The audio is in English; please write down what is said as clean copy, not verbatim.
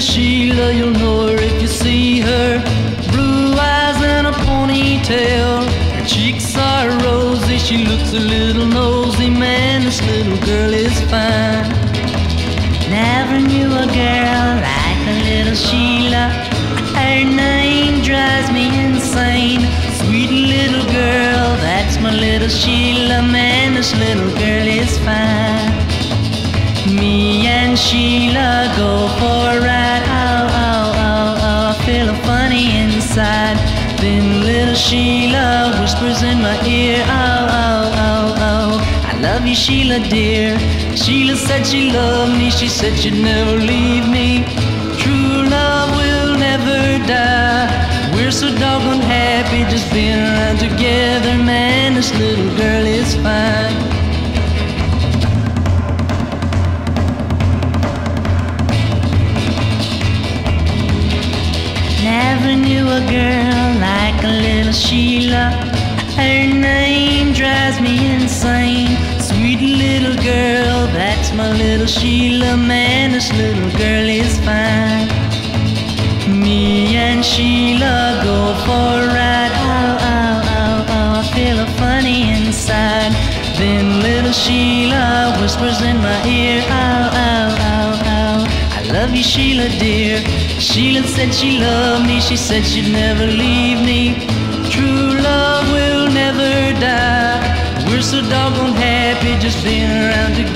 Sheila, you'll know her if you see her. Blue eyes and a ponytail, her cheeks are rosy, she looks a little nosy. Man, this little girl is fine. Never knew a girl like a little Sheila. Her name drives me insane. Sweet little girl, that's my little Sheila. Man, this little girl is fine. Me and Sheila go for a ride. Oh, oh, oh, oh, I feel funny inside. Then little Sheila whispers in my ear. Oh, oh, oh, oh, I love you, Sheila dear. Sheila said she loved me, she said she'd never leave me. True love will never die. We're so doggone happy just being around together. Man, this little girl is fine. Never knew a girl like a little Sheila. Her name drives me insane. Sweet little girl, that's my little Sheila. Man, this little girl is fine. Me and Sheila go for a ride. Oh, oh, oh, oh, I feel funny inside. Then little Sheila whispers in my ear. Oh, oh, oh, oh, I love you, Sheila dear. Sheila said she loved me, she said she'd never leave me. True love will never die. We're so doggone happy just being around together.